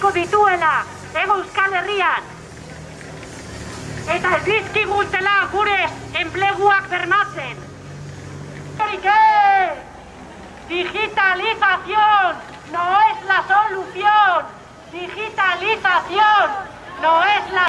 asko dituela, Euskal Herrian. Eta ez dizkigutela gure enpleguak bermatzen. Digitalización no es la solución. Digitalización no es la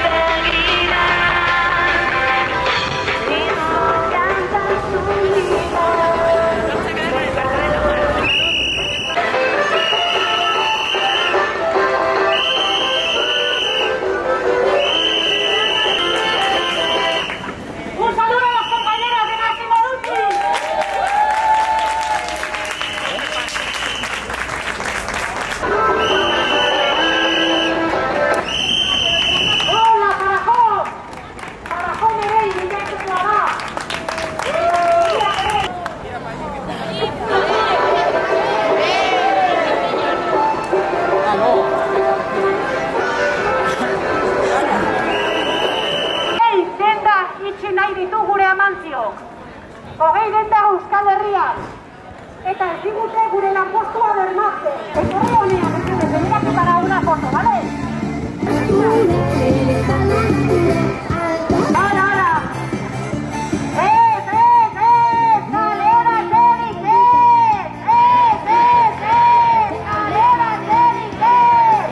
Hogei denda Euskal Herrian, eta ez digute gure lanpostua bermatzen. Etorri honean, venirate para una foto, ¿vale? Ara, ara! Kalera zerik ez! Kalera zerik ez!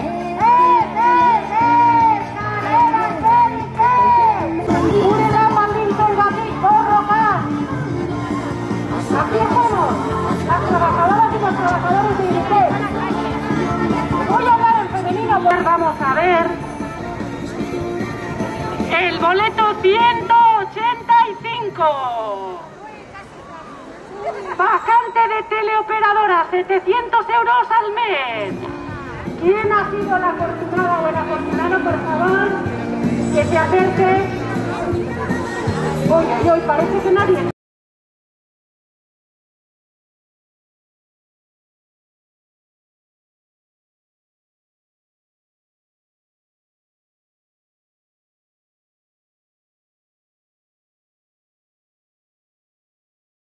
Kalera zerik ez! Gure lan baldintzaigatik borrokan! Aquí estamos, las trabajadoras y los trabajadores de INITEC. Voy a hablar en femenino. Vamos a ver el boleto 185. Vacante de teleoperadora, 700 euros al mes. ¿Quién ha sido la afortunada o el afortunado, por favor? Que se acerque. Hoy, parece que nadie.